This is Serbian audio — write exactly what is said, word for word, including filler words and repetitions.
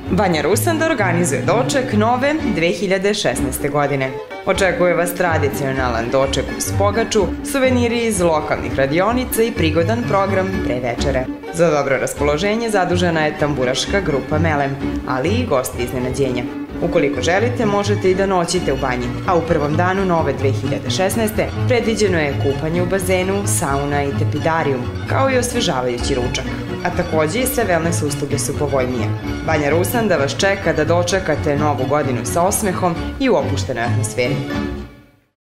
Banja Rusanda organizuje doček nove dve hiljade šesnaeste. godine. Očekuje vas tradicionalan doček uz pogaču, suveniri iz lokalnih radionica i prigodan program pre večere. Za dobro raspoloženje zadužena je tamburaška grupa Melem, ali i gosti iznenađenja. Ukoliko želite, možete i da noćite u banji, a u prvom danu nove dve hiljade šesnaeste. predviđeno je kupanje u bazenu, sauna i tepidarijum, kao i osvežavajući ručak. A takođe i sve wellness usluge su povoljnije. Banja Rusanda vas čeka da dočekate novu godinu sa osmehom i u opuštenoj atmosferi.